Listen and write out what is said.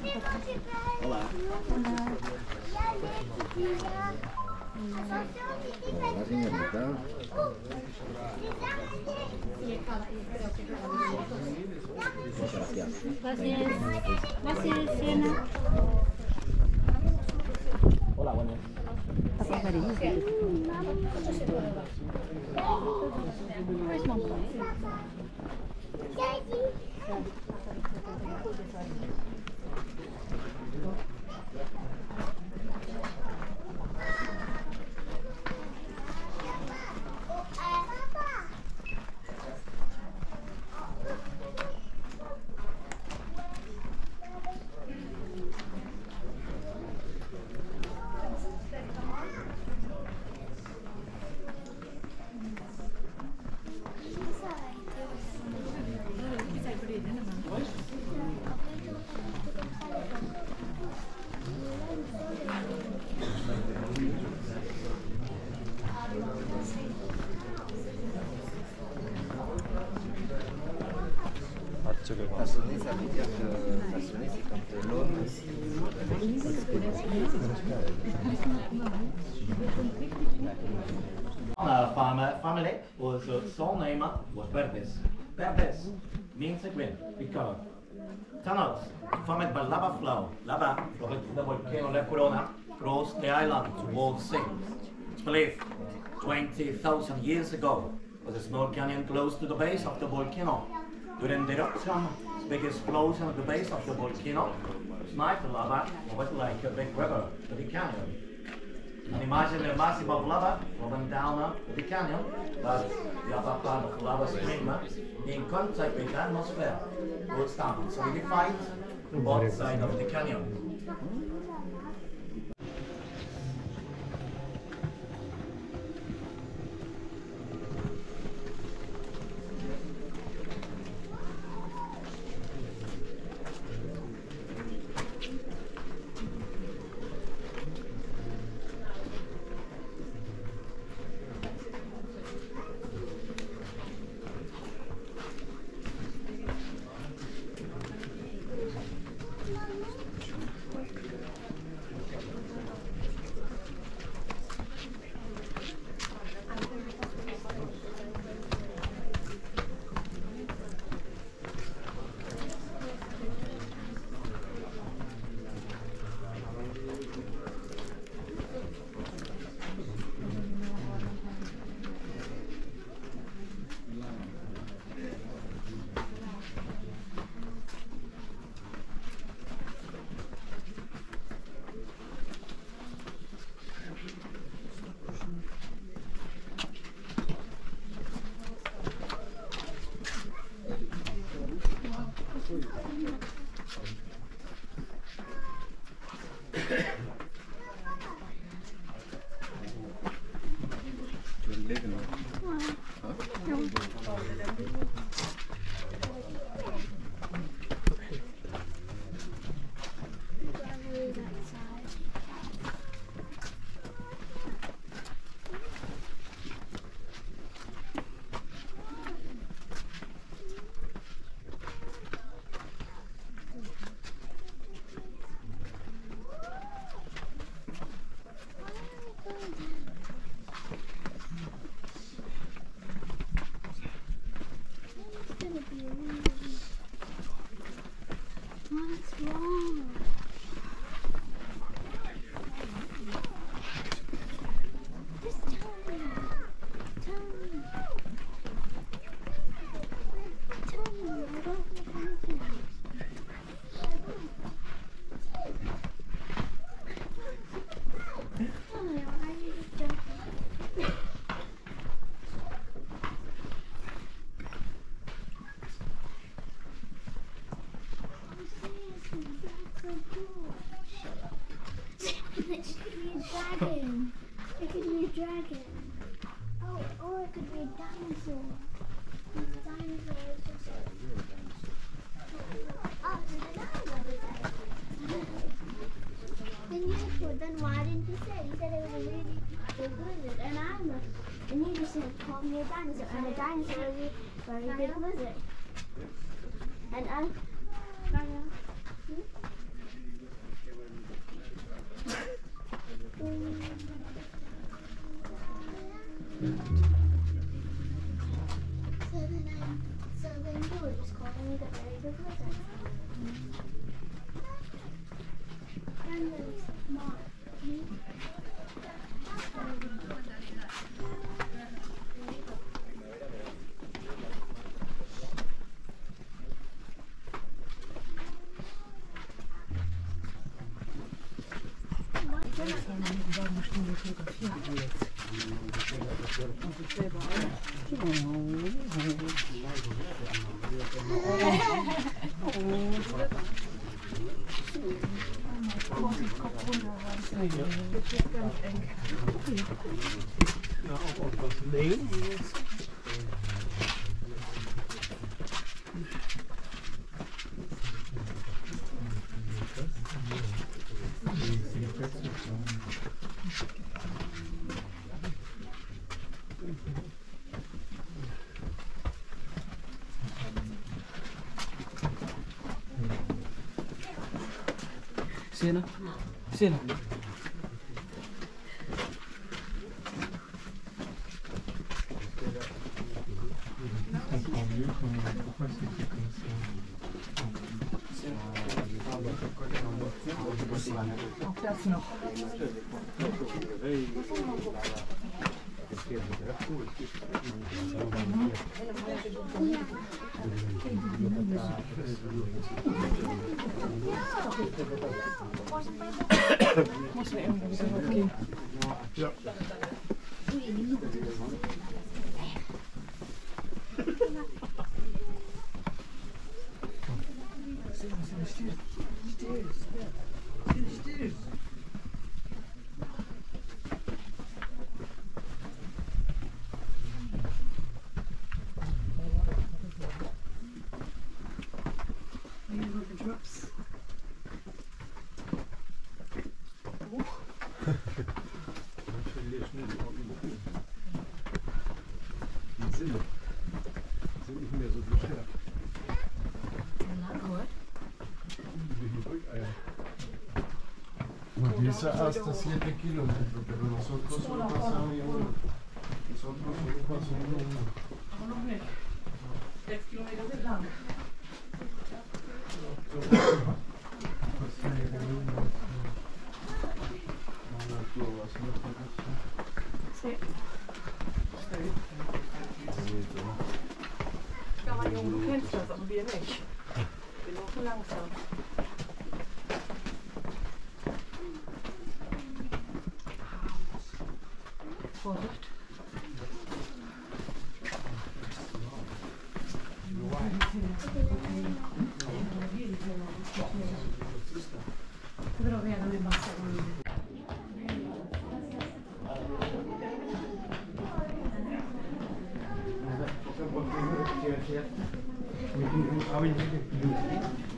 Olá. Olá, señorita. Gracias. Gracias, Siena. Hola, buenas. Where's Malpais? Family was sole name was Verdes. Verdes means green, big color. Tunnels formed by lava flow. Lava from the volcano La Corona crossed the island towards sea. It's believed 20,000 years ago was a small canyon close to the base of the volcano. During the eruption, big explosion at the base of the volcano, sniped the lava moved like a big river to the canyon. And imagine a massive of lava flowing down the canyon, but the upper part of the lava stream in contact with the atmosphere would start to solidify both sides of the canyon. Dragon. It could be a dragon. Oh, or it could be a dinosaur. Dinosaur is just oh, then why didn't you say? You said it was a really big lizard, and you just said call me a dinosaur, and a dinosaur is a very big lizard. And Siena. Siena. Ja. Die Sinne sind nicht mehr so geschärft. Empieza hasta 7 kilómetros, pero nosotros solo pasamos uno. Nosotros solo pasamos uno. 6 kilometer till land. Sí. Ska man ju känsla som vi är med. Det låter långsamt. Först. Bra redan med massa. Ah oui,